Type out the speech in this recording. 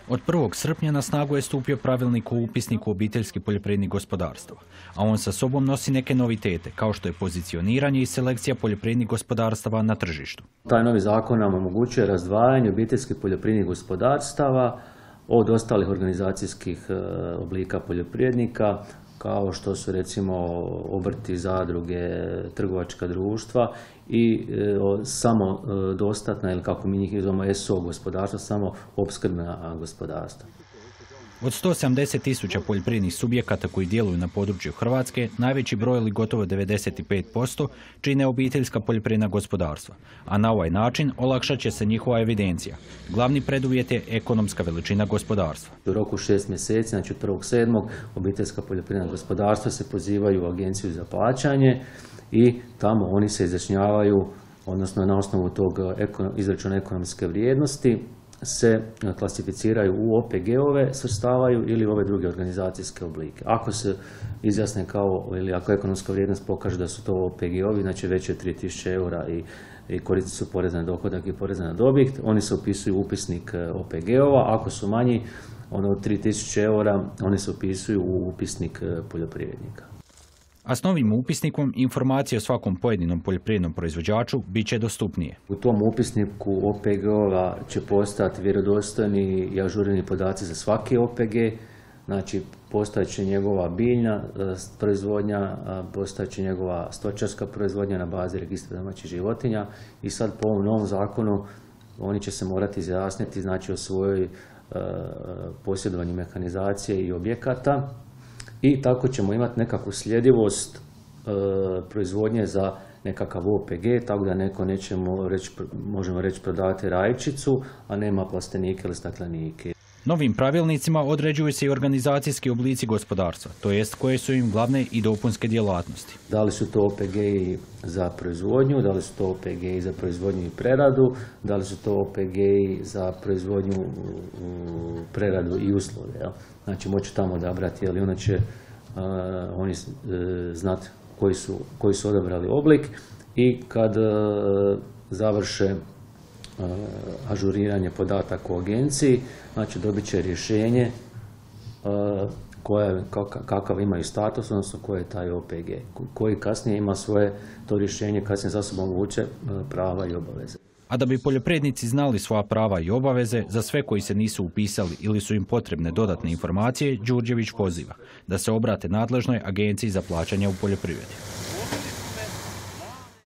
Od 1. srpnja na snagu je stupio pravilnik o upisniku obiteljskih poljoprivrednih gospodarstava, a on sa sobom nosi neke novitete, kao što je pozicioniranje i selekcija poljoprivrednih gospodarstava na tržištu. Taj novi zakon nam omogućuje razdvajanje obiteljskih poljoprivrednih gospodarstava od ostalih organizacijskih oblika poljoprivrednika, kao što su recimo obrti, zadruge, trgovačka društva i samodostatna, ili kako mi njih zovemo SO gospodarstva, samo opskrbna gospodarstva. Od 170.000 poljoprivrednih subjekata koji djeluju na području Hrvatske, najveći broj ili gotovo 95% čine obiteljska poljoprivredna gospodarstva, a na ovaj način olakšat će se njihova evidencija. Glavni preduvjet je ekonomska veličina gospodarstva. U roku 6 mjeseci, znači od 1.7. obiteljska poljoprivredna gospodarstva se pozivaju u Agenciju za plaćanje i tamo oni se izjašnjavaju, odnosno na osnovu tog izračuna ekonomske vrijednosti, se klasificiraju u OPG-ove, svrstavaju ili ove druge organizacijske oblike. Ako se izjasne kao, ili ako ekonomska vrijednost pokaže da su to OPG-ovi, znači veće od 3.000 eura i koristit su porez na dohodak i porez na dobit, oni se upisuju u upisnik OPG-ova, ako su manji od 3.000 eura, oni se upisuju u upisnik poljoprivrednika. A s novim upisnikom informacije o svakom pojedinom poljoprivrednom proizvođaču bit će dostupnije. U tom upisniku OPG-ova će postojati vjerodostojni i ažurirani podaci za svaki OPG, znači postojeće njegova biljna proizvodnja, postojeće njegova stočarska proizvodnja na bazi registra domaćih životinja i sad po ovom novom zakonu oni će se morati izjasniti znači o svojoj posjedovanju mehanizacije i objekata. I tako ćemo imati nekakvu sljedivost proizvodnje za nekakav OPG, tako da neko možemo reći prodavati rajčicu, a nema plastenike ili staklenike. Novim pravilnicima određuju se i organizacijski oblici gospodarstva, to jest koje su im glavne i dopunske djelatnosti. Da li su to OPG-i za proizvodnju, da li su to OPG-i za proizvodnju i preradu, da li su to OPG-i za proizvodnju, preradu i usluge. Ja? Znači moći tamo odabrati, ali onda će oni znati koji su odabrali oblik i kad završe ažuriranje podataka u agenciji, znači dobit će rješenje kakav imaju status, odnosno koji je taj OPG, koji kasnije ima svoje to rješenje, kasnije za sobom vuče prava i obaveze. A da bi poljoprivrednici znali svoja prava i obaveze, za sve koji se nisu upisali ili su im potrebne dodatne informacije, Đurđević poziva da se obrate nadležnoj Agenciji za plaćanje u poljoprivredi.